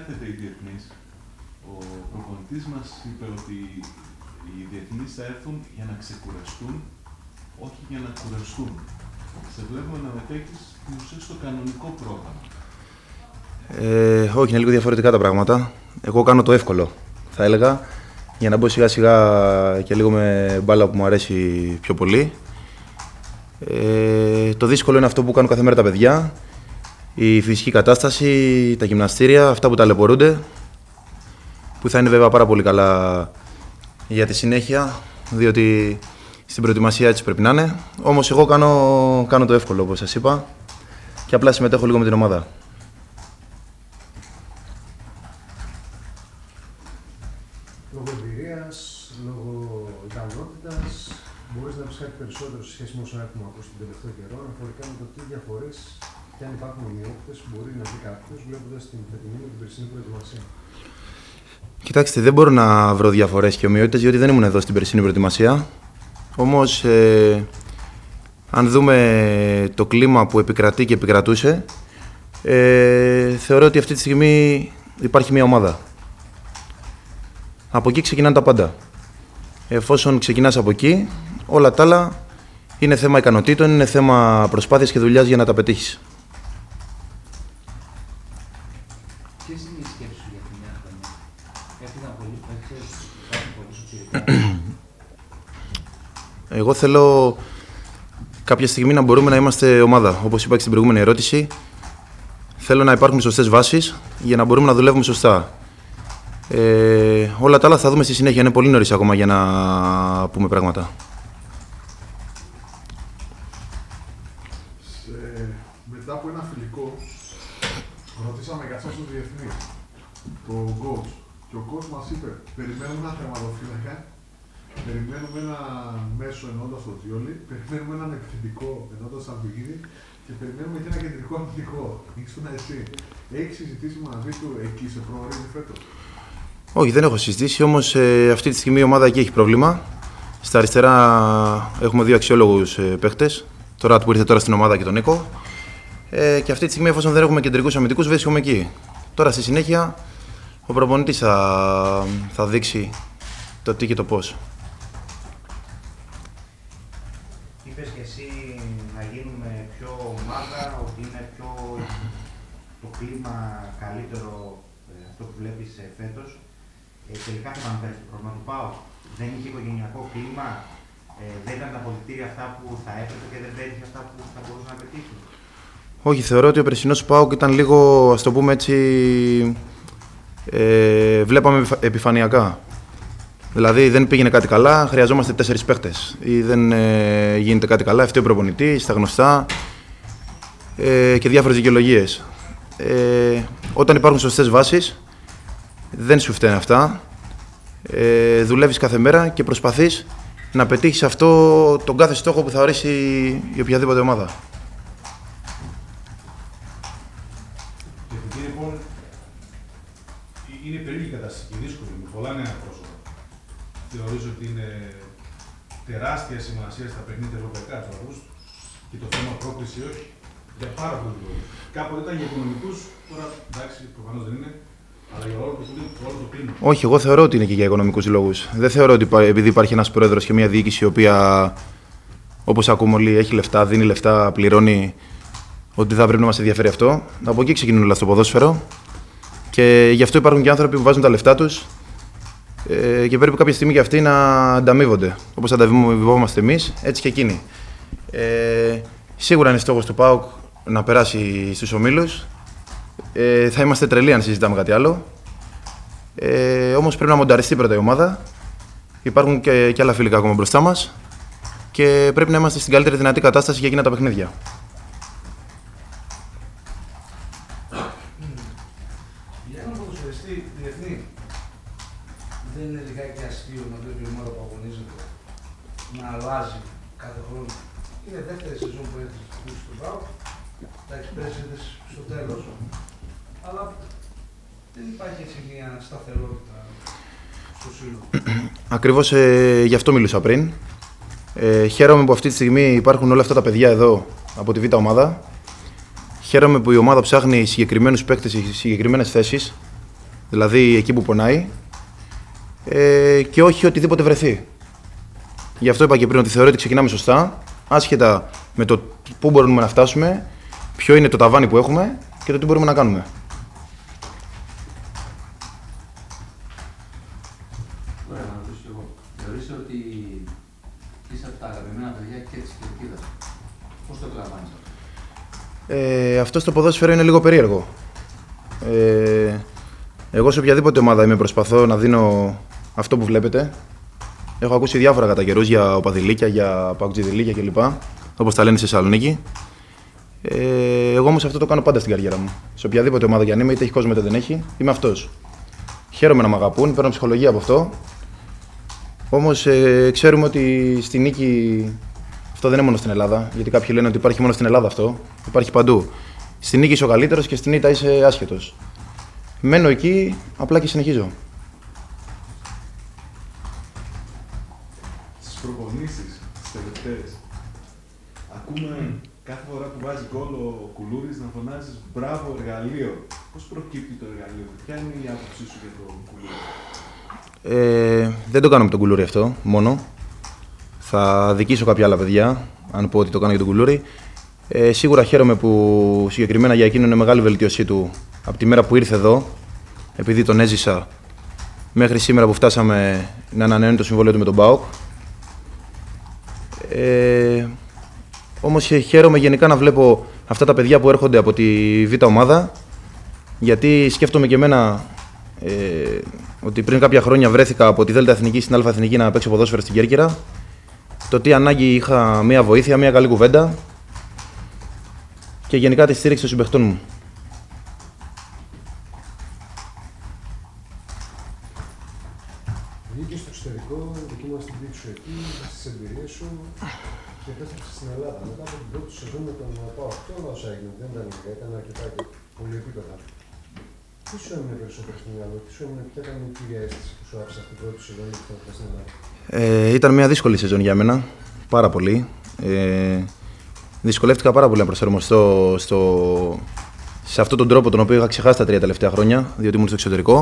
κάθεται η διεθνής, ο προπονητής μας είπε ότι οι διεθνείς θα έρθουν για να ξεκουραστούν, όχι για να κουραστούν. Σε βλέπουμε να μετέχεις την ουσία στο κανονικό πρόγραμμα. Όχι, είναι λίγο διαφορετικά τα πράγματα. Εγώ κάνω το εύκολο, θα έλεγα, για να μπω σιγά σιγά και λίγο με μπάλα που μου αρέσει πιο πολύ. Το δύσκολο είναι αυτό που κάνουν κάθε μέρα τα παιδιά, η φυσική κατάσταση, τα γυμναστήρια, αυτά που ταλαιπωρούνται, που θα είναι βέβαια πάρα πολύ καλά για τη συνέχεια, διότι στην προετοιμασία έτσι πρέπει να είναι. Όμως εγώ κάνω το εύκολο, όπως σας είπα, και απλά συμμετέχω λίγο με την ομάδα. Λόγω εμπειρίας, λόγω ικανότητας, μπορείς να πεις κάτι περισσότερο σε σχέση με όσα έχουμε ακούσει τον τελευταίο καιρό, αναφορικά με το τι διαφορές και αν υπάρχουν ομοιότητες που μπορεί να δει κάποιος βλέποντας την φετινή με την περσινή προετοιμασία. Κοιτάξτε, δεν μπορώ να βρω διαφορές και ομοιότητες, διότι δεν ήμουν εδώ στην περσινή προετοιμασία. Όμως, αν δούμε το κλίμα που επικρατεί και επικρατούσε, θεωρώ ότι αυτή τη στιγμή υπάρχει μια ομάδα. Από εκεί ξεκινάνε τα πάντα. Εφόσον ξεκινάς από εκεί, όλα τα άλλα είναι θέμα ικανοτήτων, είναι θέμα προσπάθειας και δουλειάς για να τα πετύχεις. Ποιες είναι οι σκέψεις σου για τη νέα χρονιά? Έφυγαν πολύ σωτηρικά. Εγώ θέλω κάποια στιγμή να μπορούμε να είμαστε ομάδα. Όπως είπα και στην προηγούμενη ερώτηση, θέλω να υπάρχουν σωστές βάσεις για να μπορούμε να δουλεύουμε σωστά. Όλα τα άλλα θα δούμε στη συνέχεια. Είναι πολύ νωρίς ακόμα για να πούμε πράγματα. Μετά από ένα φιλικό, ρωτήσαμε για εσάς τους διεθνείς, το coach. Και ο coach μας είπε, περιμένουμε ένα τερματοφύλακα, περιμένουμε ένα μέσο ενώντας το Τζιόλι, περιμένουμε έναν επιθετικό ενώντας το Αλβιγίδη και περιμένουμε και ένα κεντρικό αμυντικό. Ήσουν εσύ. Έχεις συζητήσει μαζί του εκεί σε προορίζει φέτος? Όχι, δεν έχω συζητήσει, όμως αυτή τη στιγμή η ομάδα εκεί έχει πρόβλημα. Στα αριστερά έχουμε δύο αξιόλογους παίχτες, τώρα που ήρθε τώρα στην ομάδα και τον Νίκο. Και αυτή τη στιγμή, εφόσον δεν έχουμε κεντρικούς αμυντικούς, βρίσκομαι εκεί. Τώρα στη συνέχεια ο προπονητής θα δείξει το τι και το πώς. Είπες και εσύ να γίνουμε πιο ομάδα, ότι είναι πιο το κλίμα καλύτερο αυτό που βλέπεις φέτος. Τελικά θα αναφέρεις το πρόβλημα του ΠΑΟΚ. Δεν είχε οικογενειακό κλίμα, δεν ήταν τα αποδυτήρια αυτά που θα έπρεπε και δεν πέτυχε αυτά που θα μπορούσε να πετύχει. Όχι, θεωρώ ότι ο περσινός ΠΑΟΚ ήταν λίγο, ας το πούμε έτσι, βλέπαμε επιφανειακά. Δηλαδή δεν πήγαινε κάτι καλά, χρειαζόμαστε 4 παίχτες ή δεν γίνεται κάτι καλά, φταίει ο προπονητής, τα γνωστά και διάφορες δικαιολογίες. Όταν υπάρχουν σωστές βάσεις, δεν σου φταίνε αυτά. Δουλεύεις κάθε μέρα και προσπαθείς να πετύχεις αυτό τον κάθε στόχο που θα ορίσει η οποιαδήποτε ομάδα. Τεχνική λοιπόν είναι περίπλοκη κατάσταση και δύσκολη με πολλά νέα πρόσωπα. Θεωρίζω ότι είναι τεράστια σημασία στα παιχνίδια ευρωπαϊκά του Αυγούστου και το θέμα πρόκληση όχι για πάρα πολύ λόγους. Κάποτε ήταν για οικονομικούς, τώρα εντάξει προφανώς δεν είναι. Αλλά για όλο το κλίμα. Όχι, εγώ θεωρώ ότι είναι και για οικονομικούς λόγους. Δεν θεωρώ ότι επειδή υπάρχει ένας πρόεδρος και μια διοίκηση η οποία, όπως ακούμε όλοι, έχει λεφτά, δίνει λεφτά, πληρώνει, ότι θα πρέπει να μας ενδιαφέρει αυτό. Από εκεί ξεκινούν όλα στο ποδόσφαιρο. Και γι' αυτό υπάρχουν και άνθρωποι που βάζουν τα λεφτά τους και πρέπει κάποια στιγμή και αυτοί να ανταμείβονται. Όπως ανταμείβομαστε εμείς, έτσι και εκείνοι. Σίγουρα είναι στόχος του ΠΑΟΚ να περάσει στους ομίλους. Θα είμαστε τρελοί αν συζητάμε κάτι άλλο. Όμως πρέπει να μονταριστεί πρώτα η ομάδα. Υπάρχουν και άλλα φιλικά ακόμα μπροστά μας. Και πρέπει να είμαστε στην καλύτερη δυνατή κατάσταση για εκείνα τα παιχνίδια. Για έναν ποδοσφαιριστή διεθνή, δεν είναι λιγάκι αστείο να βλέπει η ομάδα που αγωνίζεται να αλλάζει κάθε χρόνο? Είναι δεύτερη σεζόν που έρχεται στον ΠΑΟΚ. Εντάξει, πέρασε στο τέλος. Αλλά δεν υπάρχει έτσι μια σταθερότητα στο σύλλογο. Ακριβώς γι' αυτό μιλούσα πριν. Χαίρομαι που αυτή τη στιγμή υπάρχουν όλα αυτά τα παιδιά εδώ από τη Β' ομάδα. Χαίρομαι που η ομάδα ψάχνει συγκεκριμένους παίκτες σε συγκεκριμένες θέσεις. Δηλαδή εκεί που πονάει και όχι οτιδήποτε βρεθεί. Γι' αυτό είπα και πριν ότι θεωρώ ότι ξεκινάμε σωστά, άσχετα με το πού μπορούμε να φτάσουμε, ποιο είναι το ταβάνι που έχουμε και το τι μπορούμε να κάνουμε. Ωραία, να ρωτήσω κι εγώ. Θεωρείς ότι είσαι από τα αγαπημένα παιδιά και της Κερκίδας. Πώς το εκλαμβάνεις αυτό? Αυτό στο ποδόσφαιρο είναι λίγο περίεργο. Εγώ σε οποιαδήποτε ομάδα είμαι προσπαθώ να δίνω αυτό που βλέπετε. Έχω ακούσει διάφορα κατά καιρούς για οπαδηλίκια, για παουτζιδηλίκια κλπ. Όπως τα λένε στη Θεσσαλονίκη. Εγώ όμως αυτό το κάνω πάντα στην καριέρα μου. Σε οποιαδήποτε ομάδα κι αν είμαι, είτε έχει κόσμο είτε δεν έχει, είμαι αυτός. Χαίρομαι να με αγαπούν, παίρνω ψυχολογία από αυτό. Όμως ξέρουμε ότι στη νίκη αυτό δεν είναι μόνο στην Ελλάδα. Γιατί κάποιοι λένε ότι υπάρχει μόνο στην Ελλάδα αυτό. Υπάρχει παντού. Στη νίκη είσαι ο καλύτερος και στην ήττα είσαι άσχετος. Μένω εκεί απλά και συνεχίζω. Στις προπονήσεις, στις τελευταίες, ακούμε κάθε φορά που βάζει γκολ ο Κουλούρης να φωνάζεις «Μπράβο εργαλείο». Πώς προκύπτει το εργαλείο, ποια είναι η άποψή σου για τον Κουλούρη? Δεν το κάνω με τον Κουλούρη αυτό μόνο. Θα δικήσω κάποια άλλα παιδιά, αν πω ότι το κάνω για τον Κουλούρη. Σίγουρα χαίρομαι που συγκεκριμένα για εκείνο είναι μεγάλη βελτίωσή του από τη μέρα που ήρθε εδώ, επειδή τον έζησα μέχρι σήμερα που φτάσαμε να ανανεώνει το συμβόλαιο του με τον ΠΑΟΚ. Όμως χαίρομαι γενικά να βλέπω αυτά τα παιδιά που έρχονται από τη Β' ομάδα, γιατί σκέφτομαι και εμένα ότι πριν κάποια χρόνια βρέθηκα από τη Δ' Εθνική στην Α' Εθνική να παίξω ποδόσφαιρο στην Κέρκυρα. Το τι ανάγκη είχα μία βοήθεια, μία καλή κουβέντα και γενικά τη στήριξη των συμπαιχτών μου. Βγήκε στο εξωτερικό, δοκίμασε την πίξη σου εκεί, στις εμπειρίες σου και επέστρεψε στην Ελλάδα. Μετά από την πρώτη σεζόν με τον ΠΑΟΚ, όλα όσα έγιναν, δεν ήταν λίγα, ήταν αρκετά και πολύ επίπεδα. Τι σου έμεινε περισσότερο στο μυαλό, ποια ήταν η κύρια αίσθηση που σου άφησε αυτή την πρώτη σεζόν που ήταν στην Ελλάδα? Ήταν μια δύσκολη σεζόν για μένα, πάρα πολύ. Δυσκολεύτηκα πάρα πολύ να προσαρμοστώ σε αυτόν τον τρόπο τον οποίο είχα ξεχάσει τα 3 τελευταία χρόνια, διότι ήμουν στο εξωτερικό.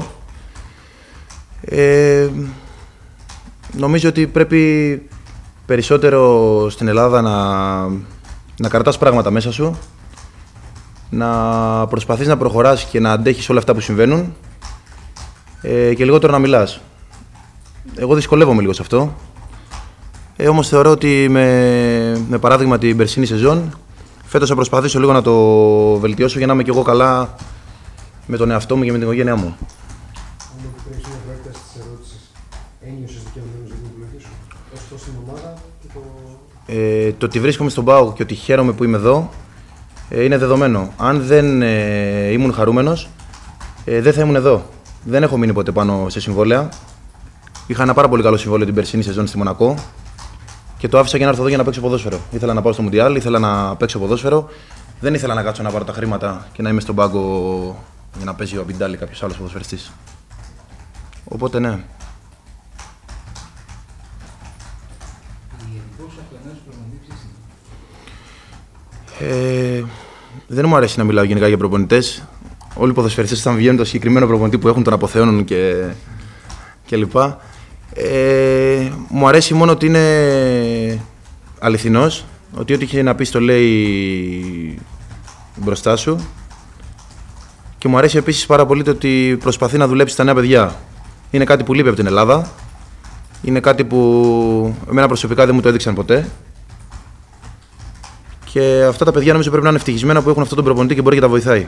Νομίζω ότι πρέπει περισσότερο στην Ελλάδα να κρατάς πράγματα μέσα σου, να προσπαθείς να προχωράς και να αντέχεις όλα αυτά που συμβαίνουν και λιγότερο να μιλάς. Εγώ δυσκολεύομαι λίγο σε αυτό. Όμως θεωρώ ότι με παράδειγμα την περσίνη σεζόν, φέτος θα προσπαθήσω λίγο να το βελτιώσω για να είμαι κι εγώ καλά με τον εαυτό μου και με την οικογένειά μου. Αν μου επιτρέψεις μια προέκταση της ερώτησης, ένιωσες δικαιωμένος για την επιλογή σου, τόσο στην ομάδα και το ότι βρίσκομαι στον ΠΑΟΚ και ότι χαίρομαι που είμαι εδώ είναι δεδομένο. Αν δεν ήμουν χαρούμενος, δεν θα ήμουν εδώ. Δεν έχω μείνει ποτέ πάνω σε συμβόλαια. Είχα ένα πάρα πολύ καλό συμβόλαιο την περσίνη σεζόν στη Μονακό και το άφησα για να έρθω εδώ για να παίξω ποδόσφαιρο. Ήθελα να πάω στο Μουντιάλ, ήθελα να παίξω ποδόσφαιρο. Δεν ήθελα να κάτσω να πάρω τα χρήματα και να είμαι στον πάγκο για να παίζει ο Αμπιντάλ ή κάποιος άλλος ποδοσφαιριστής. Οπότε ναι. Δεν μου αρέσει να μιλάω γενικά για προπονητές. Όλοι οι ποδοσφαιριστές όταν βγαίνουν το συγκεκριμένο προπονητή που έχουν τον αποθεώνουν και λοιπά. Μου αρέσει μόνο ότι είναι αληθινός, ότι ό,τι είχε να πει το λέει μπροστά σου. Και μου αρέσει επίσης πάρα πολύ το ότι προσπαθεί να δουλέψει τα νέα παιδιά. Είναι κάτι που λείπει από την Ελλάδα. Είναι κάτι που εμένα προσωπικά δεν μου το έδειξαν ποτέ. Και αυτά τα παιδιά νομίζω πρέπει να είναι ευτυχισμένα που έχουν αυτόν τον προπονητή και μπορεί και τα βοηθάει.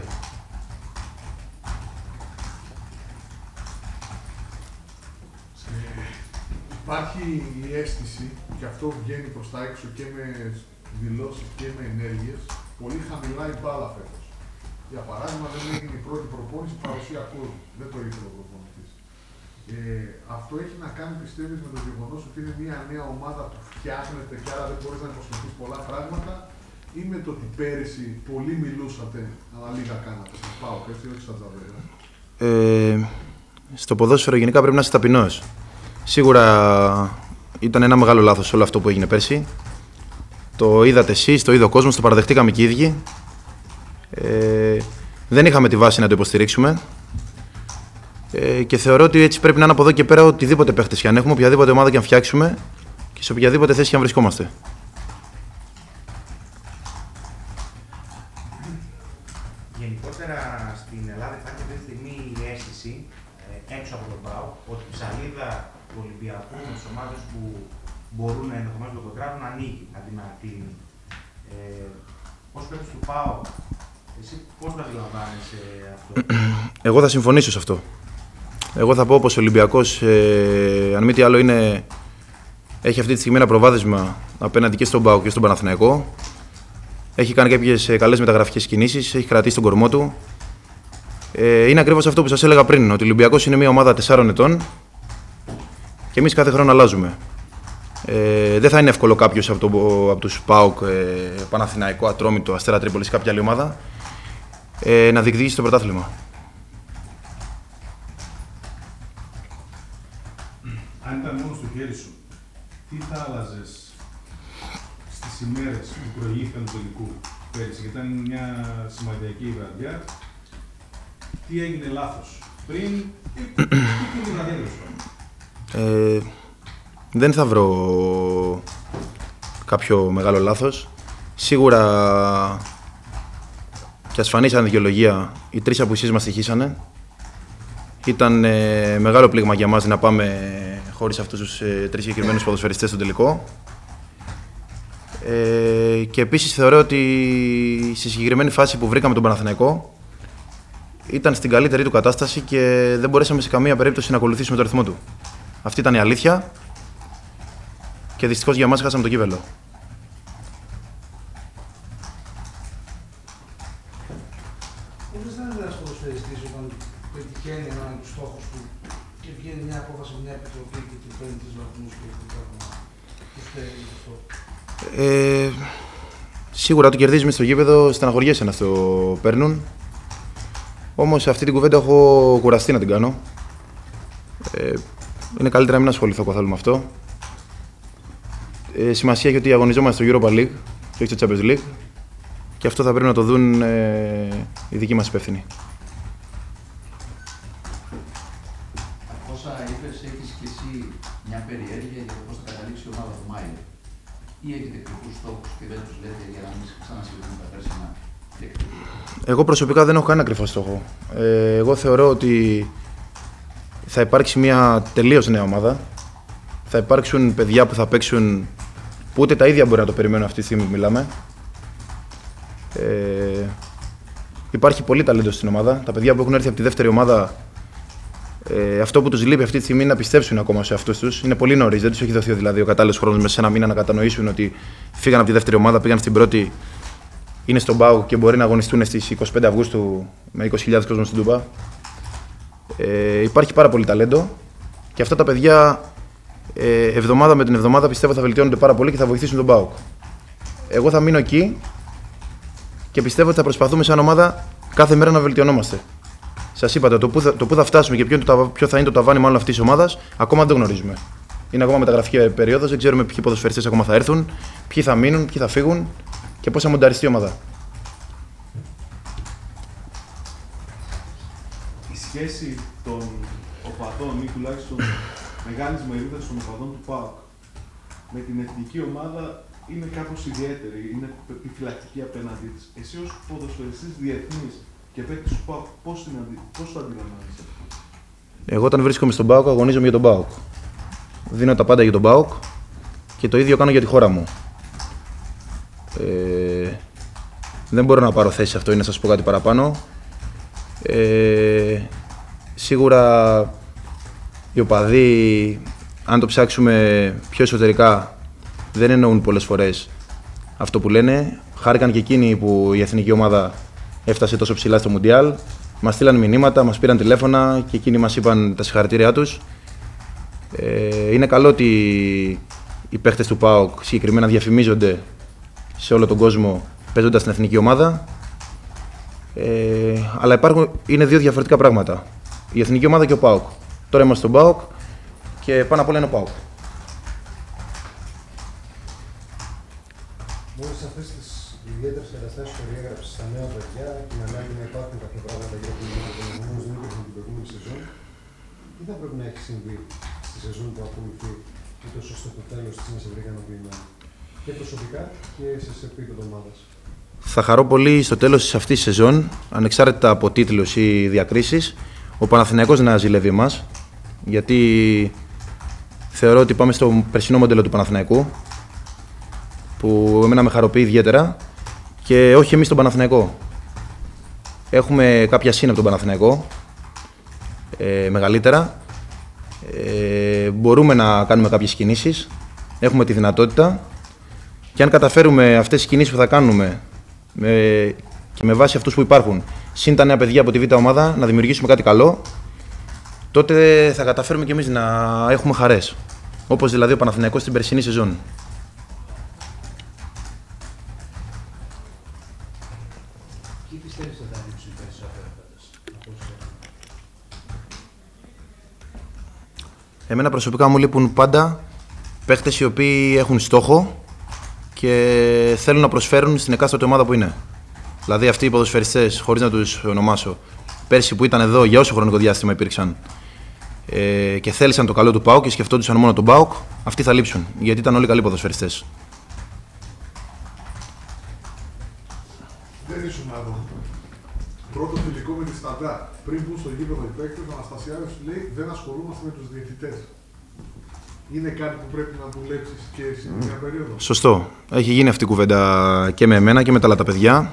Υπάρχει η αίσθηση, και αυτό βγαίνει προς τα έξω και με δηλώσεις και με ενέργειες, πολύ χαμηλά η μπάλα φέτος. Για παράδειγμα, δεν έγινε η πρώτη προπόνηση παρουσία κόσμου. Δεν το ήθελε ο προπονητής. Αυτό έχει να κάνει, πιστεύεις, με το γεγονός ότι είναι μια νέα ομάδα που φτιάχνεται και άρα δεν μπορείς να υποσχεθείς πολλά πράγματα, ή με το ότι πέρυσι πολλοί μιλούσατε, αλλά λίγα κάνατε? Σας πάω, έτσι, όχι σαν Τζαβέλα. Στο ποδόσφαιρο γενικά πρέπει να είσαι ταπεινός. Σίγουρα ήταν ένα μεγάλο λάθος όλο αυτό που έγινε πέρσι. Το είδατε εσείς, το είδε ο κόσμος, το παραδεχτήκαμε και οι ίδιοι. Δεν είχαμε τη βάση να το υποστηρίξουμε. Και θεωρώ ότι έτσι πρέπει να είναι από εδώ και πέρα οτιδήποτε παίχτες και αν έχουμε, οποιαδήποτε ομάδα και αν φτιάξουμε και σε οποιαδήποτε θέση και αν βρισκόμαστε. Γενικότερα στην Ελλάδα υπάρχει αυτή τη στιγμή η αίσθηση έξω από τον ΠΑΟΚ ότι η ψαλίδα του Ολυμπιακού με τις ομάδες που μπορούν ενδεχομένως να τον κοντράρουν ανοίγει αντί να κλείνει. Ως παίκτης του ΠΑΟΚ, εσύ πώς το αντιλαμβάνεσαι αυτό? Εγώ θα συμφωνήσω σε αυτό. Εγώ θα πω πως ο Ολυμπιακός, αν μη τι άλλο, έχει αυτή τη στιγμή ένα προβάδισμα απέναντι και στον ΠΑΟΚ και στον Παναθηναϊκό. Έχει κάνει κάποιες καλές μεταγραφικές κινήσεις, έχει κρατήσει τον κορμό του. Είναι ακριβώς αυτό που σας έλεγα πριν, ότι ο Ολυμπιακός είναι μια ομάδα 4 ετών και εμείς κάθε χρόνο αλλάζουμε. Δεν θα είναι εύκολο κάποιος από τους ΠΑΟΚ, Παναθηναϊκό, Ατρόμητο, Αστέρα Τρίπολης, κάποια άλλη ομάδα να διεκδικήσει το πρωτάθλημα. Αν ήταν μόνο στο χέρι σου, τι θα άλλαζες στις ημέρες που προηγήθηκαν του τελικού πέρυσι? Γιατί ήταν μια σημαντική βραδιά. Τι έγινε λάθος πριν ή τι βραδιά τέλος? Δεν θα βρω κάποιο μεγάλο λάθος. Σίγουρα και ασφανής δικαιολογία, οι 3 απουσίες μας στοιχήσανε. Ήταν μεγάλο πλήγμα για μας να πάμε χωρίς αυτούς τους 3 συγκεκριμένους ποδοσφαιριστές στο τελικό. Και επίσης θεωρώ ότι στη συγκεκριμένη φάση που βρήκαμε τον Παναθηναϊκό ήταν στην καλύτερη του κατάσταση και δεν μπορέσαμε σε καμία περίπτωση να ακολουθήσουμε το ρυθμό του. Αυτή ήταν η αλήθεια και δυστυχώς για μας χάσαμε το κύπελλο. Πώς δεν είναι ένας ποδοσφαιριστής όταν πετυχαίνει έναν από τους στόχους του και βγαίνει μια απόφαση, μια επιτροπή και του παίρνει τις βαθμούς και του πράγματα? Πώς θέλει αυτό? Σίγουρα το κερδίζουμε στο γήπεδο, στεναχωριέσαι να το παίρνουν. Όμως αυτή την κουβέντα έχω κουραστεί να την κάνω. Είναι καλύτερα να μην ασχοληθώ καθόλου με αυτό. Σημασία έχει ότι αγωνιζόμαστε στο Europa League και όχι στο Champions League και αυτό θα πρέπει να το δουν οι δικοί μας υπεύθυνοι. Από όσα είπες, έχεις και εσύ μια περιέργεια για το πώς θα καταλήξει η ομάδα του Μάιλερ? Ή έχετε κρυφούς στόχους και δεν τους λέτε για να μην ξανασυμβούν τα πέρσινα? Εγώ προσωπικά δεν έχω κανένα κρυφό στόχο. Εγώ θεωρώ ότι θα υπάρξει μια τελείως νέα ομάδα. Θα υπάρξουν παιδιά που θα παίξουν που ούτε τα ίδια μπορεί να το περιμένουν αυτή τη στιγμή που μιλάμε. Υπάρχει πολύ ταλέντο στην ομάδα. Τα παιδιά που έχουν έρθει από τη δεύτερη ομάδα, αυτό που τους λείπει αυτή τη στιγμή είναι να πιστέψουν ακόμα σε αυτούς τους. Είναι πολύ νωρίς, δεν τους έχει δοθεί δηλαδή ο κατάλληλος χρόνος μέσα σε ένα μήνα να κατανοήσουν ότι φύγαν από τη δεύτερη ομάδα, πήγαν στην πρώτη, είναι στον ΠΑΟΚ και μπορεί να αγωνιστούν στις 25 Αυγούστου με 20.000 κόσμο στην Τούμπα. Υπάρχει πάρα πολύ ταλέντο και αυτά τα παιδιά εβδομάδα με την εβδομάδα πιστεύω θα βελτιώνονται πάρα πολύ και θα βοηθήσουν τον ΠΑΟΚ. Εγώ θα μείνω εκεί και πιστεύω ότι θα προσπαθούμε σαν ομάδα κάθε μέρα να βελτιωνόμαστε. Σας είπατε, το που θα φτάσουμε και ποιο θα είναι το ταβάνι μάλλον αυτής της ομάδας, ακόμα δεν γνωρίζουμε. Είναι ακόμα μεταγραφική περίοδος, δεν ξέρουμε ποιοι ποδοσφαιριστές ακόμα θα έρθουν, ποιοι θα μείνουν, ποιοι θα φύγουν και πώς θα μονταριστεί η ομάδα. Η σχέση των οπαδών ή τουλάχιστον μεγάλης μερίδας των οπαδών του ΠΑΟΚ με την εθνική ομάδα είναι κάπως ιδιαίτερη, είναι επιφυλακτική απέναντί της. Εσύ ως ποδοσφαιριστής διεθνής και παίκτης του ΠΑΟΚ, πώς το αντιλαμβάνεσαι? Εγώ όταν βρίσκομαι στον ΠΑΟΚ αγωνίζομαι για τον ΠΑΟΚ. Δίνω τα πάντα για τον ΠΑΟΚ και το ίδιο κάνω για τη χώρα μου. Δεν μπορώ να πάρω θέση σε αυτό ή να σας πω κάτι παραπάνω. Σίγουρα οι οπαδοί, αν το ψάξουμε πιο εσωτερικά, δεν εννοούν πολλές φορές αυτό που λένε. Χάρηκαν και εκείνοι που η εθνική ομάδα έφτασε τόσο ψηλά στο Μουντιάλ. Μας στείλαν μηνύματα, μας πήραν τηλέφωνα και εκείνοι μας είπαν τα συγχαρητήριά τους. Είναι καλό ότι οι παίχτες του ΠΑΟΚ συγκεκριμένα διαφημίζονται σε όλο τον κόσμο παίζοντας στην εθνική ομάδα. Αλλά είναι δύο διαφορετικά πράγματα. Η εθνική ομάδα και ο ΠΑΟΚ. Τώρα είμαστε στον ΠΑΟΚ και πάνω απ' όλα είναι ο ΠΑΟΚ. Μόλις αυτές τις ιδιαίτερες καταστάσεις που περιέγραψες στα νέα παιδιά, την ανάγκη να υπάρχουν κάποια πράγματα για την προηγούμενη σεζόν, τι θα πρέπει να έχει συμβεί στη σεζόν που ακολουθεί, ούτως ώστε το τέλος της να σε βρει ικανοποιημένο, και προσωπικά και σε επίπεδο ομάδας? Θα χαρώ πολύ στο τέλος της αυτής της σεζόν, ανεξάρτητα από τίτλους ή διακρίσεις, ο Παναθηναϊκός να ζηλεύει εμάς, γιατί θεωρώ ότι πάμε στο περσινό μοντέλο του Παναθηναϊκού, που εμένα με χαροποιεί ιδιαίτερα, και όχι εμείς τον Παναθηναϊκό. Έχουμε κάποια σύν από τον Παναθηναϊκό, μεγαλύτερα. Μπορούμε να κάνουμε κάποιες κινήσεις, έχουμε τη δυνατότητα, και αν καταφέρουμε αυτές τις κινήσεις που θα κάνουμε και με βάση αυτούς που υπάρχουν, συν τα νέα παιδιά από τη Β' ομάδα, να δημιουργήσουμε κάτι καλό, τότε θα καταφέρουμε κι εμείς να έχουμε χαρές. Όπως δηλαδή ο Παναθηναϊκός στην περσινή σεζόν. Τι πιστεύεις ότι θα ανοίξουν οι περισσότεροι παίκτες? Εμένα προσωπικά μου λείπουν πάντα παίκτες οι οποίοι έχουν στόχο και θέλουν να προσφέρουν στην εκάστοτε ομάδα που είναι. Δηλαδή αυτοί οι ποδοσφαιριστές, χωρίς να τους ονομάσω, πέρσι που ήταν εδώ για όσο χρονικό διάστημα υπήρξαν και θέλησαν το καλό του ΠΑΟΚ και σκεφτόντουσαν μόνο τον ΠΑΟΚ, αυτοί θα λείψουν, γιατί ήταν όλοι καλοί ποδοσφαιριστές. Δεν ήσουν εδώ. Πρώτο φιλικό με τη Σταντά. Πριν μπουν στο γήπεδο οι παίκτες, ο Αναστασιάδης λέει δεν ασχολούμαστε με τους διαιτητές. Είναι κάτι που πρέπει να δουλέψεις και στην μια περίοδο? Σωστό. Έχει γίνει αυτή η κουβέντα και με εμένα και με τα άλλα τα παιδιά.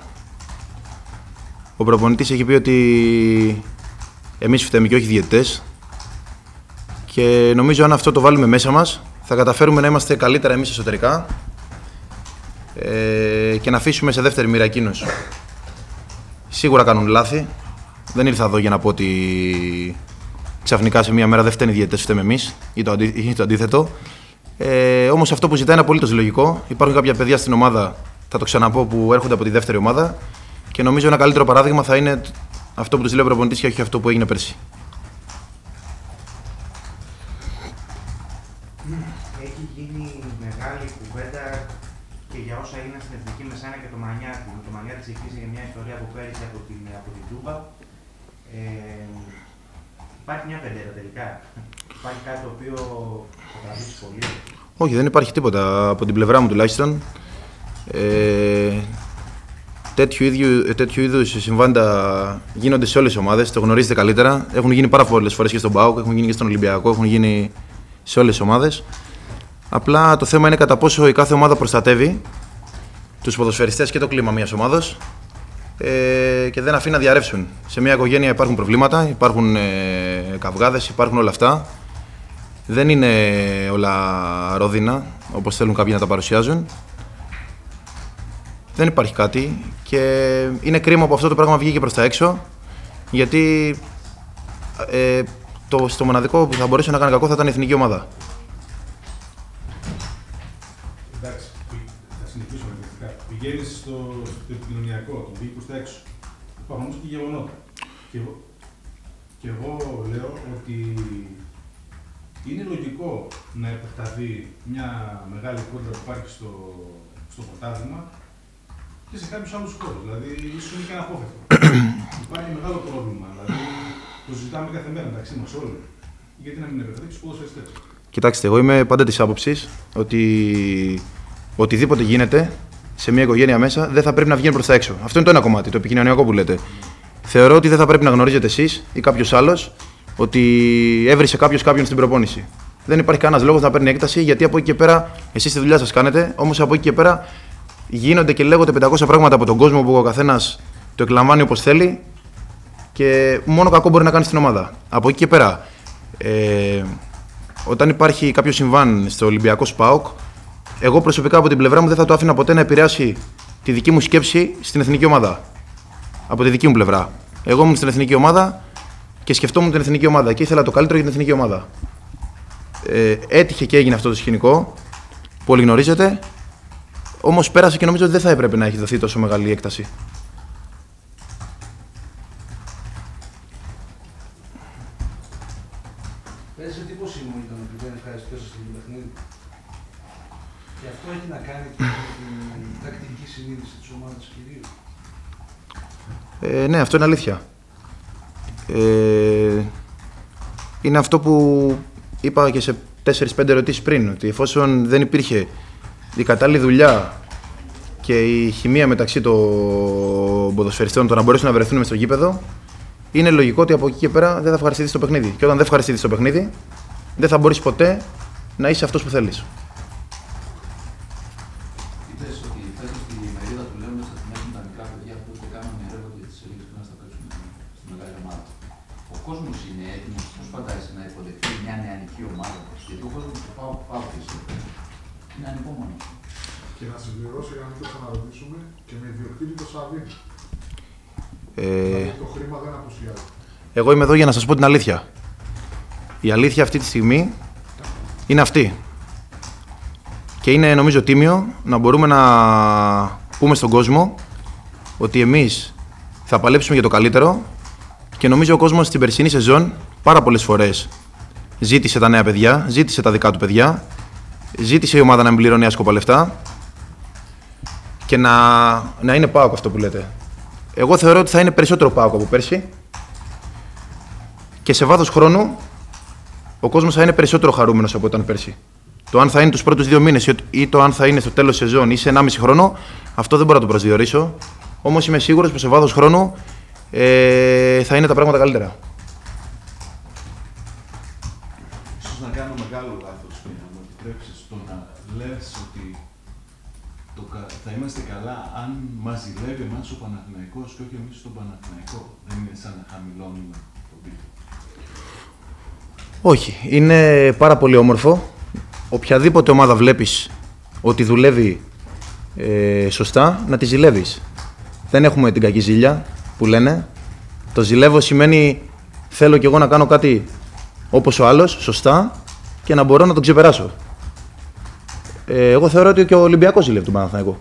Ο προπονητής έχει πει ότι εμείς φταίμε και όχι οι διαιτητές. Και νομίζω αν αυτό το βάλουμε μέσα μας, θα καταφέρουμε να είμαστε καλύτερα εμείς εσωτερικά και να αφήσουμε σε δεύτερη μοίρα εκείνους. Σίγουρα κάνουν λάθη. Δεν ήρθα εδώ για να πω ότι ξαφνικά σε μία μέρα δεν φταίνουν οι διαιτητές, φταίμε εμείς ή το αντίθετο. Όμως αυτό που ζητάει είναι απολύτως λογικό. Υπάρχουν κάποια παιδιά στην ομάδα, θα το ξαναπώ, που έρχονται από τη δεύτερη ομάδα και νομίζω ένα καλύτερο παράδειγμα θα είναι αυτό που τους λέει ο προπονητής και όχι αυτό που έγινε πέρσι. Έχει γίνει μεγάλη κουβέντα και για όσα έγιναν στην Εθνική Μεσάνια και το Μανιάτη. Το Μανιάτη ξεκίνησε για μια ιστορία που πέρυσι από την Τούμπα. Υπάρχει μια πεντέρα τελικά? Υπάρχει κάτι το οποίο θα τραβήξει πολύ? Όχι, δεν υπάρχει τίποτα από την πλευρά μου τουλάχιστον. Τέτοιου είδους συμβάντα γίνονται σε όλες τις ομάδες, το γνωρίζετε καλύτερα. Έχουν γίνει πάρα πολλές φορές και στον ΠΑΟΚ, έχουν γίνει και στον Ολυμπιακό, έχουν γίνει σε όλες τις ομάδες. Απλά το θέμα είναι κατά πόσο η κάθε ομάδα προστατεύει τους ποδοσφαιριστές και το κλίμα μιας ομάδας και δεν αφήνει να διαρρεύσουν. Σε μια οικογένεια υπάρχουν προβλήματα, υπάρχουν καυγάδες, υπάρχουν όλα αυτά. Δεν είναι όλα ρόδινα, όπως θέλουν κάποιοι να τα παρουσιάζουν. Δεν υπάρχει κάτι και είναι κρίμα που αυτό το πράγμα βγήκε προς τα έξω, γιατί στο μοναδικό που θα μπορούσε να κάνει κακό θα ήταν η εθνική ομάδα. Εντάξει, θα συνεχίσουμε με τα πηγαίνεις στο επικοινωνιακό, τον πήγε προς τα έξω. Υπάρχουν όμως και γεγονότα. Και εγώ λέω ότι είναι λογικό να επεκταθεί μια μεγάλη κόντρα που υπάρχει στο πρωτάθλημα και σε κάποιους άλλους χώρους. Δηλαδή, ίσως είναι και αναπόφευκτο. Υπάρχει μεγάλο πρόβλημα. Δηλαδή, το συζητάμε κάθε μέρα μεταξύ μας όλοι. Γιατί να μην επεκταθεί και στους ποδοσφαιριστές? Κοιτάξτε, εγώ είμαι πάντα της άποψης ότι οτιδήποτε γίνεται σε μια οικογένεια μέσα δεν θα πρέπει να βγαίνει προς τα έξω. Αυτό είναι το ένα κομμάτι, το επικοινωνιακό που λέτε. Θεωρώ ότι δεν θα πρέπει να γνωρίζετε εσείς ή κάποιος άλλος ότι έβρισε κάποιος κάποιον στην προπόνηση. Δεν υπάρχει κανένας λόγος να παίρνει έκταση, γιατί από εκεί και πέρα εσείς τη δουλειά σας κάνετε, όμως από εκεί και πέρα γίνονται και λέγονται 500 πράγματα από τον κόσμο που ο καθένας το εκλαμβάνει όπως θέλει και μόνο κακό μπορεί να κάνει στην ομάδα. Από εκεί και πέρα, όταν υπάρχει κάποιο συμβάν στο Ολυμπιακό ΠΑΟΚ, εγώ προσωπικά από την πλευρά μου δεν θα το άφηνα ποτέ να επηρεάσει τη δική μου σκέψη στην εθνική ομάδα. Από τη δική μου πλευρά. Εγώ ήμουν στην εθνική ομάδα και σκεφτόμουν την εθνική ομάδα και ήθελα το καλύτερο για την εθνική ομάδα. Έτυχε και έγινε αυτό το σκηνικό που όλοι γνωρίζετε, όμως πέρασε και νομίζω ότι δεν θα έπρεπε να έχει δοθεί τόσο μεγάλη έκταση. Πέρασε εντύπωση μου ήταν ότι δεν ευχαριστήσω στην παιχνίδι. Και αυτό έχει να κάνει και με την τακτική συνείδηση της ομάδας κυρίως. Ναι, αυτό είναι αλήθεια. είναι αυτό που είπα και σε 4-5 ερωτήσεις πριν, ότι εφόσον δεν υπήρχε η κατάλληλη δουλειά και η χημεία μεταξύ των ποδοσφαιριστών, το να μπορέσουν να βρεθούν μες στο γήπεδο, είναι λογικό ότι από εκεί και πέρα δεν θα ευχαριστηθείς το παιχνίδι. Και όταν δεν ευχαριστηθείς το παιχνίδι, δεν θα μπορείς ποτέ να είσαι αυτός που θέλεις. Είπες ότι φέτος στη μερίδα του Λέοντος θα την έχουν τα μικρά παιδιά που ούτε κάνουν έργο για τις λίγες που θα παίξουν στη μεγάλη ομάδα. Ο κόσμος είναι έτοιμος, πώς φαντάζεσαι να υποδεχτεί μια νεανική ομάδα? Γιατί ο κόσμος του ΠΑΟΚ είναι ανυπόμονος. Και να συμπληρώσω για να μην το ξαναρωτήσουμε και με ιδιοκτήτη το Σαββίδη. Δηλαδή το χρήμα δεν απουσιάζει. Εγώ είμαι εδώ για να σας πω την αλήθεια. Η αλήθεια αυτή τη στιγμή είναι αυτή. Και είναι νομίζω τίμιο να μπορούμε να πούμε στον κόσμο ότι εμείς θα παλέψουμε για το καλύτερο και νομίζω ο κόσμος στην περσινή σεζόν πάρα πολλές φορές ζήτησε τα νέα παιδιά, ζήτησε τα δικά του παιδιά, ζήτησε η ομάδα να μην πληρώνει άσκοπα λεφτά και να είναι ΠΑΟΚ αυτό που λέτε. Εγώ θεωρώ ότι θα είναι περισσότερο ΠΑΟΚ από πέρσι και σε βάθος χρόνου ο κόσμος θα είναι περισσότερο χαρούμενος από όταν πέρσι. Το αν θα είναι τους πρώτους 2 μήνες ή το αν θα είναι στο τέλος σεζόν ή σε 1,5 χρόνο, αυτό δεν μπορώ να το προσδιορίσω. Όμως είμαι σίγουρος πως σε βάθος χρόνου θα είναι τα πράγματα καλύτερα. Ίσως να κάνω μεγάλο λάθος, να μου επιτρέψεις, το να λες ότι θα είμαστε καλά αν μας ζηλεύει εμάς ο Παναθηναϊκός και όχι εμείς τον Παναθηναϊκό. Δεν είναι σαν να χαμηλώνουμε τον πύχη. Όχι, είναι πάρα πολύ όμορφο. Οποιαδήποτε ομάδα βλέπεις ότι δουλεύει σωστά, να τη ζηλεύεις. Δεν έχουμε την κακή ζήλια που λένε. Το ζηλεύω σημαίνει θέλω κι εγώ να κάνω κάτι όπως ο άλλος, σωστά, και να μπορώ να τον ξεπεράσω. Εγώ θεωρώ ότι και ο Ολυμπιακός ζηλεύει τον Παναθηναϊκό.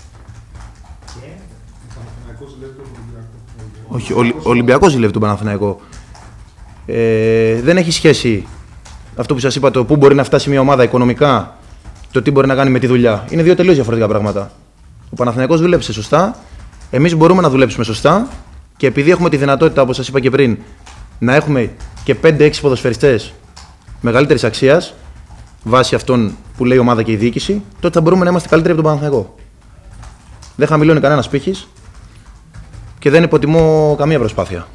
Ο Παναθηναϊκός ζηλεύει τον Ολυμπιακό. Όχι, ο Ολυμπιακός ζηλεύει τον Παναθηναϊκό. Δεν έχει σχέση αυτό που σας είπα, το πού μπορεί να φτάσει μια ομάδα οικονομικά, το τι μπορεί να κάνει με τη δουλειά. Είναι δύο τελείως διαφορετικά πράγματα. Ο Παναθηναϊκός δούλεψε σωστά, εμείς μπορούμε να δουλέψουμε σωστά και επειδή έχουμε τη δυνατότητα, όπως σας είπα και πριν, να έχουμε και 5-6 ποδοσφαιριστές μεγαλύτερης αξίας, βάσει αυτών που λέει η ομάδα και η διοίκηση, τότε θα μπορούμε να είμαστε καλύτεροι από τον Παναθηναϊκό. Δεν χαμηλώνει κανένας πύχης και δεν υποτιμώ καμία προσπάθεια.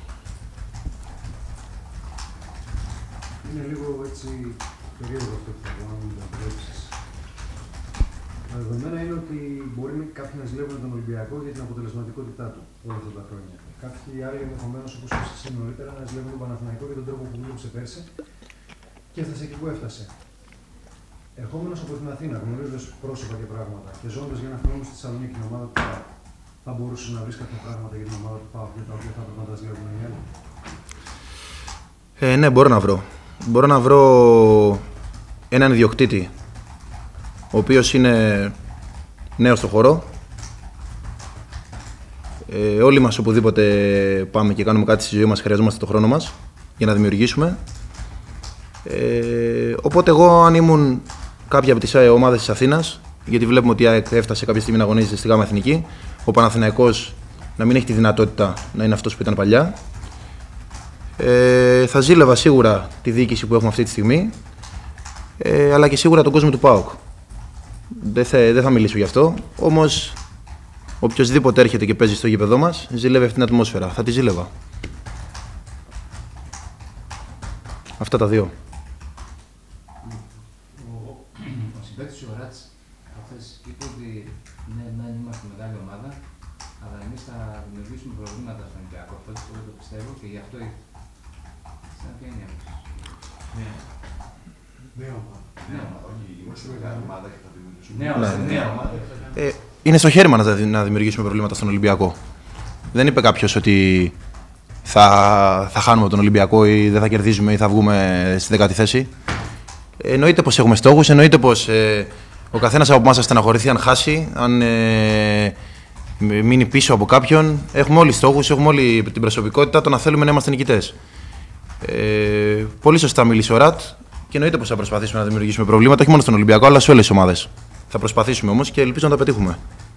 Είναι λίγο έτσι περίεργο αυτό που θα πω, αν μου το επιτρέψεις. Τα δεδομένα είναι ότι μπορεί κάποιοι να ζηλεύουν τον Ολυμπιακό για την αποτελεσματικότητά του όλα αυτά τα χρόνια. Κάποιοι άλλοι ενδεχομένως, όπως είπες εσύ νωρίτερα, να ζηλεύουν τον Παναθηναϊκό για τον τρόπο που δούλεψε πέρσι και έφτασε εκεί που έφτασε. Ερχόμενος από την Αθήνα, γνωρίζοντας πρόσωπα και πράγματα και ζώντας για ένα χρόνο στη Θεσσαλονίκη την ομάδα του ΠΑΟΚ, θα μπορούσε να βρει κάποια πράγματα για την ομάδα του ΠΑΟΚ για τα οποία θα πρέπει να τα ζηλεύουν οι άλλοι? Ναι, μπορώ να βρω. Μπορώ να βρω έναν ιδιοκτήτη, ο οποίος είναι νέος στο χώρο. Όλοι μας οπουδήποτε πάμε και κάνουμε κάτι στη ζωή μας, χρειαζόμαστε το χρόνο μας για να δημιουργήσουμε. Οπότε εγώ, αν ήμουν κάποια από τις ομάδες της Αθήνας, γιατί βλέπουμε ότι έφτασε κάποια στιγμή να αγωνίζεται στη ΓΑΜΑ Εθνική, ο Παναθηναϊκός να μην έχει τη δυνατότητα να είναι αυτός που ήταν παλιά, θα ζήλευα σίγουρα τη διοίκηση που έχουμε αυτή τη στιγμή, αλλά και σίγουρα τον κόσμο του ΠΑΟΚ. Δεν θα μιλήσω γι' αυτό, όμως οποιοσδήποτε έρχεται και παίζει στο γήπεδό μας, ζηλεύει αυτήν την ατμόσφαιρα. Θα τη ζήλευα. Αυτά τα δύο. Ο συμπαίκτης ο Ράτς αυτές είπε ότι ναι, είμαστε μεγάλη ομάδα, αλλά εμείς θα δημιουργήσουμε προβλήματα στον Ολυμπιακό. Αυτό εγώ το πιστεύω και γι' αυτό ήρθε. Σαν ποια είναι η άποψη? Νέα ομάδα. Νέα ομάδα, όχι είμαστε μεγάλη ομάδα και θα δημιουργήσουμε. Νέα ομάδα. Είναι στο χέρι μας να δημιουργήσουμε προβλήματα στον Ολυμπιακό. Δεν είπε κάποιος ότι θα χάνουμε τον Ολυμπιακό ή δεν θα κερδίζουμε ή θα βγούμε στη 10η θέση. Εννοείται πως έχουμε στόχους, εννοείται πως ο καθένας από εμάς θα στεναχωρηθεί αν χάσει, αν μείνει πίσω από κάποιον. Έχουμε όλοι στόχους, έχουμε όλη την προσωπικότητα, το να θέλουμε να είμαστε νικητές. Πολύ σωστά μίλησε ο Ρατ και εννοείται πως θα προσπαθήσουμε να δημιουργήσουμε προβλήματα, όχι μόνο στον Ολυμπιακό, αλλά σε όλες τις ομάδες. Θα προσπαθήσουμε όμως και ελπίζω να τα πετύχουμε.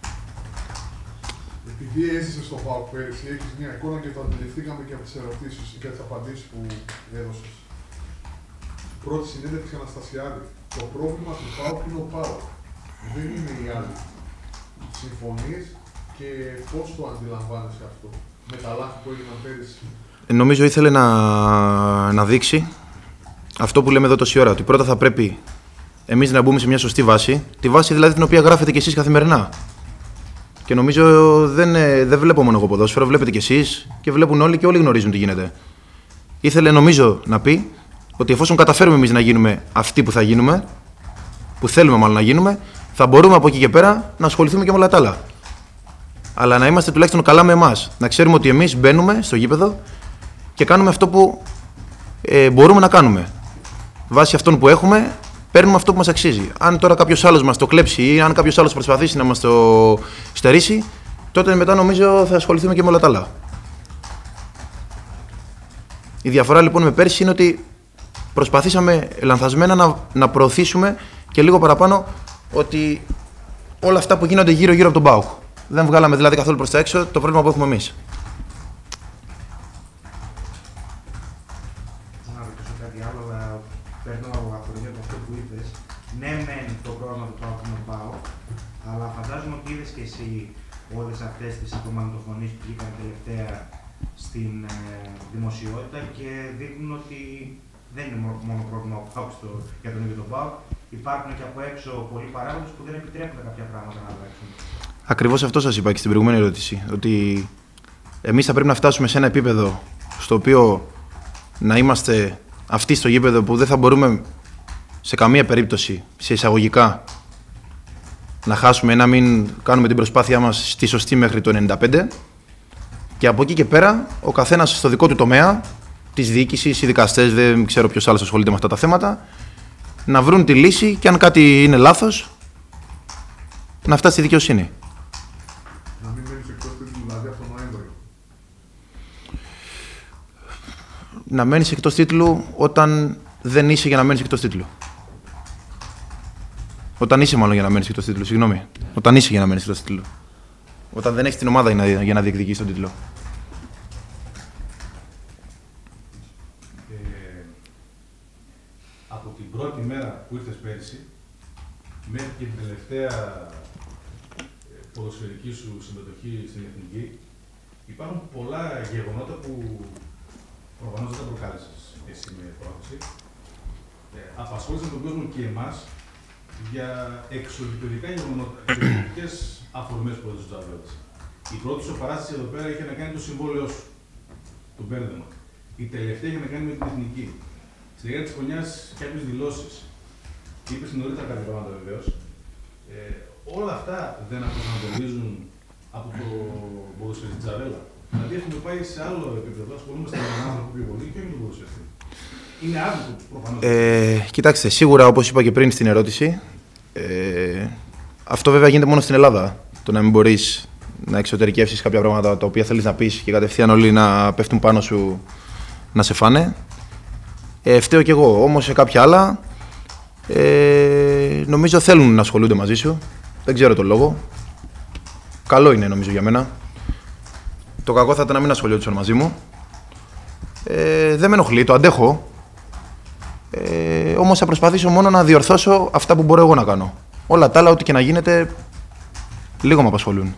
Επειδή έζησε στο ΠΑΟΚ πέρυσι, έχεις μια εικόνα και το αντιληφθήκαμε και από τις ερωτήσεις και τις απαντήσεις που έδωσες. πρώτη συνέντευξη Αναστασιάδη. Το πρόβλημα του ΠΑΟΚ είναι ο ΠΑΟΚ. Δεν είναι οι άλλοι. Συμφωνείς και πώς το αντιλαμβάνεσαι αυτό με τα λάθη που έγιναν πέρυσι? Νομίζω ήθελε να δείξει αυτό που λέμε εδώ τόση ώρα. Ότι πρώτα θα πρέπει εμείς να μπούμε σε μια σωστή βάση. Τη βάση δηλαδή την οποία γράφετε κι εσείς καθημερινά. Και νομίζω δεν βλέπω μόνο εγώ ποδόσφαιρο, βλέπετε κι εσείς και βλέπουν όλοι και όλοι γνωρίζουν τι γίνεται. Ήθελε νομίζω να πει ότι εφόσον καταφέρουμε εμείς να γίνουμε αυτοί που θα γίνουμε, που θέλουμε μάλλον να γίνουμε, θα μπορούμε από εκεί και πέρα να ασχοληθούμε και με όλα τα άλλα. Αλλά να είμαστε τουλάχιστον καλά με εμάς. Να ξέρουμε ότι εμείς μπαίνουμε στο γήπεδο και κάνουμε αυτό που μπορούμε να κάνουμε. Βάσει αυτών που έχουμε, παίρνουμε αυτό που μας αξίζει. Αν τώρα κάποιος άλλος μας το κλέψει ή αν κάποιος άλλος προσπαθήσει να μας το στερήσει, τότε μετά νομίζω θα ασχοληθούμε και με όλα τα άλλα. Η διαφορά λοιπόν με πέρσι είναι ότι προσπαθήσαμε λανθασμένα να προωθήσουμε και λίγο παραπάνω ότι όλα αυτά που γίνονται γύρω-γύρω από τον ΠΑΟΚ. Δεν βγάλαμε δηλαδή καθόλου προς τα έξω το πρόβλημα που έχουμε εμείς. Να ρωτήσω κάτι άλλο, αλλά παίρνω αφορμή από αυτό που είπες. Ναι, μεν το πρόγραμμα του ΠΑΟΚ είναι ο ΠΑΟΚ, αλλά φαντάζομαι ότι είδες και εσύ όλες αυτές τις απομαγνητοφωνίες που βγήκαν τελευταία στην δημοσιότητα και δείχνουν ότι δεν είναι μόνο πρόβλημα ο ΠΑΟΚ για τον ίδιο τον ΠΑΟΚ. Υπάρχουν και από έξω πολλοί παράγοντες που δεν επιτρέπουν κάποια πράγματα να αλλάξουν. Ακριβώς αυτό σας είπα και στην προηγούμενη ερώτηση. Ότι εμείς θα πρέπει να φτάσουμε σε ένα επίπεδο στο οποίο να είμαστε αυτοί στο γήπεδο που δεν θα μπορούμε σε καμία περίπτωση, σε εισαγωγικά, να χάσουμε ή να μην κάνουμε την προσπάθειά μας στη σωστή μέχρι το 95. Και από εκεί και πέρα, ο καθένας στο δικό του τομέα, της διοίκησης, οι δικαστές, δεν ξέρω ποιος άλλος ασχολείται με αυτά τα θέματα, να βρουν τη λύση και αν κάτι είναι λάθος, να φτάσει στη δικαιοσύνη. Να μην μένεις εκτός τίτλου, δηλαδή από τον Νοέμβριο. Να μένεις εκτός τίτλου όταν δεν είσαι για να μένεις εκτός τίτλου. Όταν είσαι μάλλον για να μένεις εκτός τίτλου, συγγνώμη. Όταν είσαι για να μένεις εκτός τίτλου. Όταν δεν έχεις την ομάδα για να διεκδικείς τον τίτλο. Από την πρώτη μέρα που ήρθες πέρυσι, μέχρι και την τελευταία ποδοσφαιρική σου συμμετοχή στην Εθνική, υπάρχουν πολλά γεγονότα που προφανώς δεν τα προκάλεσες εσύ με πρόθεση. Απασχόλησαν τον κόσμο και εμάς για εξωτερικά γεγονότα, εξωτερικές αφορμές που έδωσε ο Τζαβέλας. Η πρώτη σου παράσταση εδώ πέρα είχε να κάνει το συμβόλαιό σου, το μπέρδεμα. Η τελευταία είχε να κάνει με την Εθνική. Στη διάρκεια της χρονιάς κάποιες δηλώσεις. Είπες νωρίτερα κάποια πράγματα βεβαίως. Όλα αυτά δεν αποσανατολίζουν από το ποδοσφαιριστή Τζαβέλα. Δηλαδή έχουμε πάει σε άλλο επίπεδο, ασχολούμαστε με τον άνθρωπο πιο πολύ και όχι με τον ποδοσφαιριστή. Είναι άδικο προφανώς. Κοιτάξτε, σίγουρα όπως είπα και πριν στην ερώτηση, αυτό βέβαια γίνεται μόνο στην Ελλάδα. Το να μην μπορείς να εξωτερικεύσεις κάποια πράγματα τα οποία θέλεις να πεις και κατευθείαν όλοι να πέφτουν πάνω σου να σε φάνε. Φταίω κι εγώ, όμως σε κάποια άλλα νομίζω θέλουν να ασχολούνται μαζί σου. Δεν ξέρω τον λόγο. Καλό είναι νομίζω για μένα. Το κακό θα ήταν να μην ασχολιόντουσαν μαζί μου. Δεν με ενοχλεί, το αντέχω. Όμως θα προσπαθήσω μόνο να διορθώσω αυτά που μπορώ εγώ να κάνω. Όλα τα άλλα, ό,τι και να γίνεται, λίγο με απασχολούν.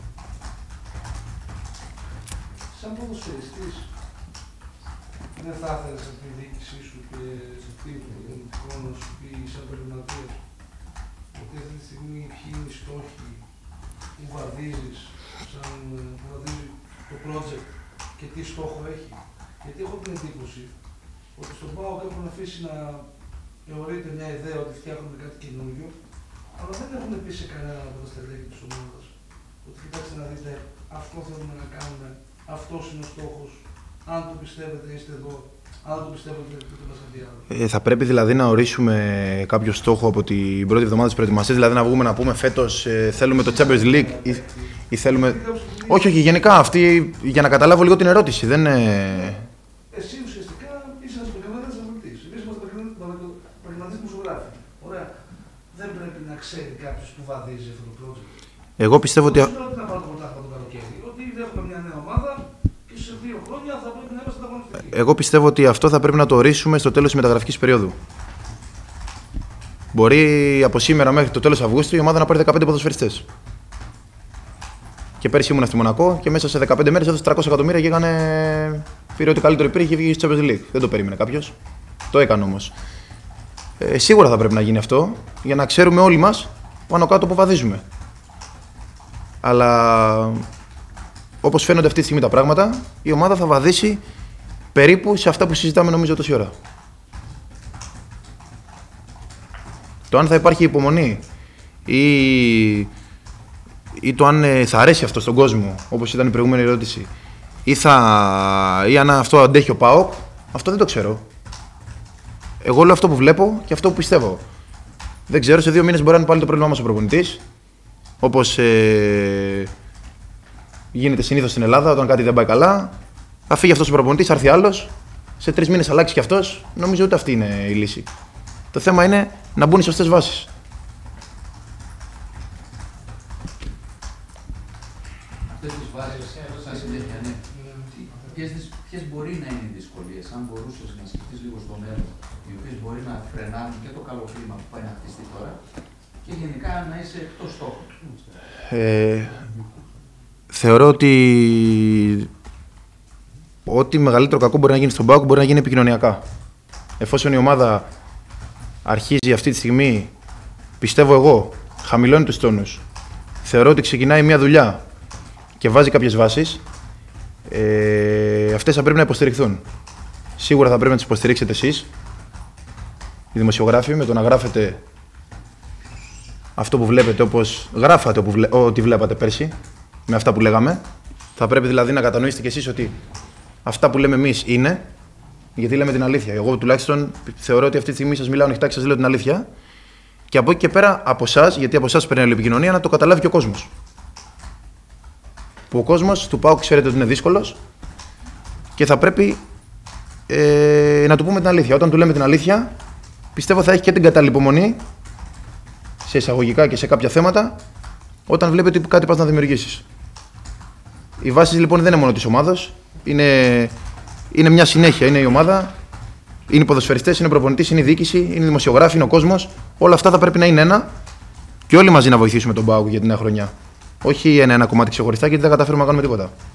Σαν ποδοσφαιριστής, δεν θα ήθελες από τη διοίκησή σου και σε αυτή τον χρόνο σου πει σαν περιβαλλοντίας ότι αυτή τη στιγμή ποιοι είναι οι στόχοι που βαδίζεις, που βαδίζει το project και τι στόχο έχει. Γιατί έχω την εντύπωση ότι στον ΠΑΟΚ έχουν αφήσει να θεωρείται μια ιδέα ότι φτιάχνουμε κάτι καινούριο, αλλά δεν έχουν πει σε κανένα από τα στελέχη της ομάδας ότι κοιτάξτε να δείτε, αυτό θέλουμε να κάνουμε, αυτός είναι ο στόχος. Αν το πιστεύετε, είστε εδώ. Αν το πιστεύετε, πείτε μας κάτι άλλο. Θα πρέπει δηλαδή να ορίσουμε κάποιο στόχο από την πρώτη εβδομάδα της προετοιμασίας, δηλαδή να βγούμε να πούμε φέτος θέλουμε το Champions League ή θέλουμε. Όχι, γενικά αυτή για να καταλάβω λίγο την ερώτηση. Δεν είναι. Εσύ ουσιαστικά είσαι ένας επαγγελματίας αναλυτής. Εμείς είμαστε επαγγελματίες δημοσιογράφοι. Ωραία. Δεν πρέπει να ξέρει κάποιος που βαδίζει αυτό το project. Εγώ πιστεύω ότι. Δεν να πάρω το πρωτάθλημα το καλοκαίρι. Ότι έχουμε μια νέα ομάδα και σε 2 χρόνια θα πρέπει να είμαστε ανταγωνιστικοί. Εγώ πιστεύω ότι αυτό θα πρέπει να το ορίσουμε στο τέλος της μεταγραφικής περίοδου. Μπορεί από σήμερα μέχρι το τέλος Αυγούστου η ομάδα να πάρει 15 ποδοσφαιριστές. Και πέρσι ήμουνα στη Μονακό και μέσα σε 15 μέρες έδωσε 300 εκατομμύρια και πήρε ό,τι καλύτερο υπήρχε και βγήκε στο Champions League. Δεν το περίμενε κάποιος. Το έκανε όμως. Σίγουρα θα πρέπει να γίνει αυτό για να ξέρουμε όλοι μας πάνω κάτω που βαδίζουμε. Αλλά όπως φαίνονται αυτή τη στιγμή τα πράγματα, η ομάδα θα βαδίσει περίπου σε αυτά που συζητάμε νομίζω τόση ώρα. Το αν θα υπάρχει υπομονή ή το αν θα αρέσει αυτό στον κόσμο, όπως ήταν η προηγούμενη ερώτηση, ή αν αυτό αντέχει ο ΠΑΟΚ, αυτό δεν το ξέρω. Εγώ λέω αυτό που βλέπω και αυτό που πιστεύω. Δεν ξέρω, σε 2 μήνες μπορεί να είναι πάλι το πρόβλημά μας ο προπονητής, όπως γίνεται συνήθως στην Ελλάδα, όταν κάτι δεν πάει καλά, θα φύγει αυτός ο προπονητής, θα έρθει άλλος, σε 3 μήνες αλλάξει κι αυτός. Νομίζω ότι αυτή είναι η λύση. Το θέμα είναι να μπουν οι σωστές βάσεις. Αυτές τις βάσεις, σαν συνέχεια, ναι. Ποιες μπορεί να είναι οι δυσκολίες, αν μπορούσες να σκεφτείς λίγο στο μέλλον, οι οποίες μπορεί να φρενάρουν και το καλό κλίμα που πάει να χτιστεί τώρα και γενικά να είσαι εκτός στόχου. Θεωρώ ότι ό,τι μεγαλύτερο κακό μπορεί να γίνει στον ΠΑΟΚ μπορεί να γίνει επικοινωνιακά. Εφόσον η ομάδα αρχίζει αυτή τη στιγμή, πιστεύω εγώ, χαμηλώνει τους τόνους, θεωρώ ότι ξεκινάει μια δουλειά και βάζει κάποιες βάσεις, αυτές θα πρέπει να υποστηριχθούν. Σίγουρα θα πρέπει να τις υποστηρίξετε εσείς, οι δημοσιογράφοι, με το να γράφετε αυτό που βλέπετε όπως γράφατε ό,τι βλέπατε πέρσι, με αυτά που λέγαμε. Θα πρέπει δηλαδή να κατανοήσετε κι εσείς ότι αυτά που λέμε εμείς είναι, γιατί λέμε την αλήθεια. Εγώ τουλάχιστον θεωρώ ότι αυτή τη στιγμή σας μιλάω ανοιχτά και σας λέω την αλήθεια. Και από εκεί και πέρα από εσάς, γιατί από εσάς παίρνει η επικοινωνία, να το καταλάβει και ο κόσμος. Που ο κόσμος του ΠΑΟΚ ξέρετε ότι είναι δύσκολος και θα πρέπει να του πούμε την αλήθεια. Όταν του λέμε την αλήθεια, πιστεύω θα έχει και την κατάλληλη υπομονή σε εισαγωγικά και σε κάποια θέματα, όταν βλέπει ότι κάτι πας να δημιουργήσεις. Οι βάσεις λοιπόν δεν είναι μόνο της ομάδας, είναι μια συνέχεια. Είναι η ομάδα, είναι οι ποδοσφαιριστές, είναι ο προπονητής, είναι η διοίκηση, είναι οι δημοσιογράφοι, είναι ο κόσμος. Όλα αυτά θα πρέπει να είναι ένα και όλοι μαζί να βοηθήσουμε τον ΠΑΟΚ για την νέα χρονιά. Όχι ένα κομμάτι ξεχωριστά, γιατί δεν καταφέρουμε να κάνουμε τίποτα.